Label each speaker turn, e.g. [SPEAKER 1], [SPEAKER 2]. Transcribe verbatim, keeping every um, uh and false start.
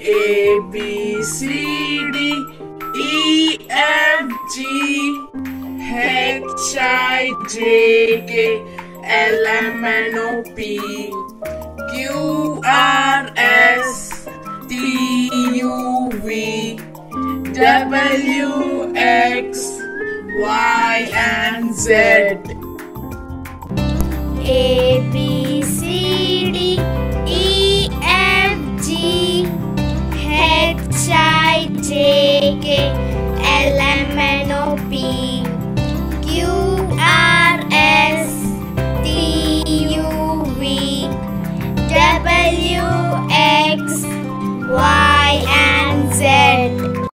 [SPEAKER 1] A B C D E F G H I J K L M N O P Q R S T U V W X Y and Z.
[SPEAKER 2] A B C D E F G H I J K L M N O